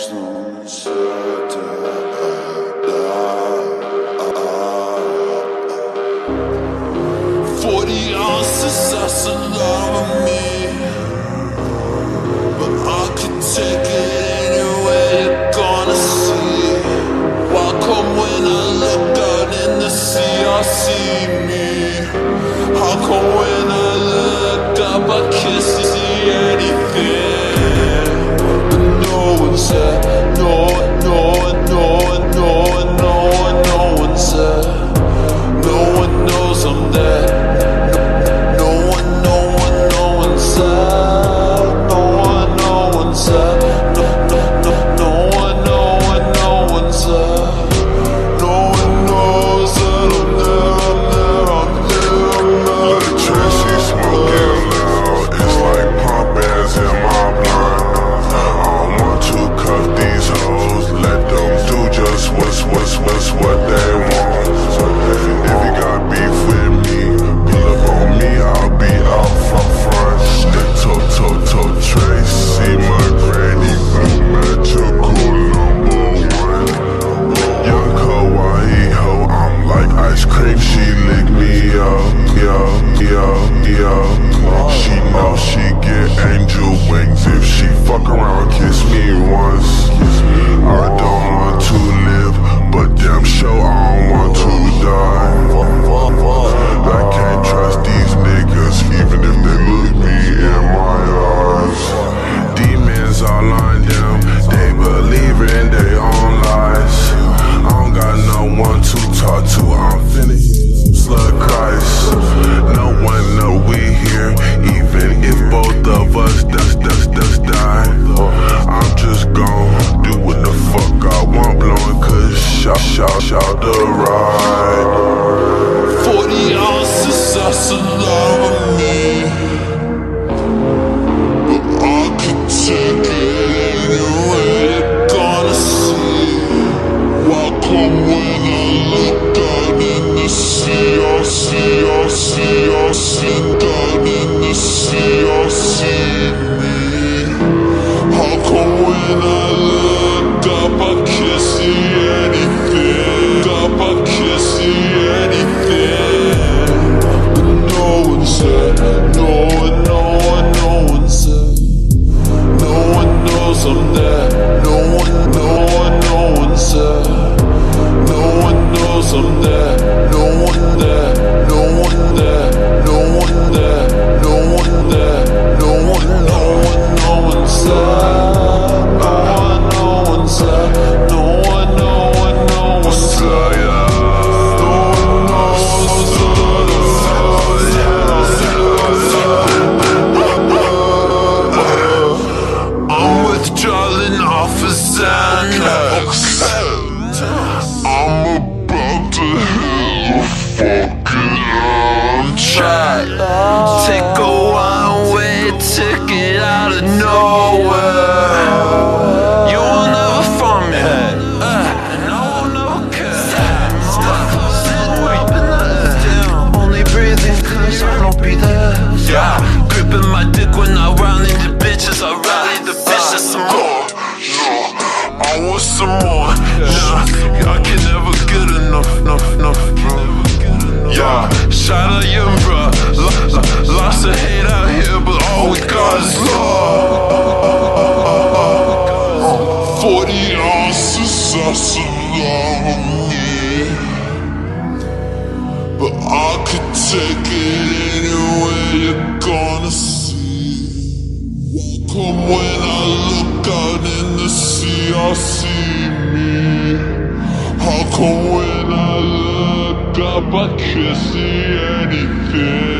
40 ounces, that's a lot of me, but I could take it anywhere you're gonna see. Why come when I look out in the sea I see me? How come when I look up I can't see anything? But no one said, no one, no one, no one, no one, no one, no one said, no one knows I'm there. What they want. If you got beef with me, pull up on me, I'll be out front. SLUG Tracy, my granny, magical #1. Young kawaii ho, I'm like ice cream, she lick me up, yo. She knows she get angel wings if she fuck around, kiss me once. I don't want to live, but damn sure I don't want to die. I can't trust these niggas, even if they look me in my eyes. Demons are lying down, they believe in their own lies. I don't got no one to talk to, I'm finna SLUG Christ. No one know we here, even if both of us die. I'm just gon' do what the fuck I want, blowing cause shout the ride. 40 ounces, that's a lot of me, but I could take it anywhere you're gonna see. Why come when I look down in the sea, I see down in the sea, I see me? How come when I look up I can't see anything? I can't see anything. But no one said, no one said, no one knows I'm there. No one said, no one knows I'm there. No one there, no one there, no one there, no one there, no one said. I'm about to hit the fucking track. Take a one-way ticket out of nowhere. You will never find me. No one ever cares. Only breathing cause I don't be there. Yeah, gripping my dick when I rally the bitches. I rally the bitches some more. I want some more. I can never get enough. Yeah, shout out young bro. Lots of hate out here, but all we got is love. 40 ounces, that's a lot of me, but I could take it anywhere you're gonna see. Why come when I look out in the sea I see me? How come when I look up I can't see anything?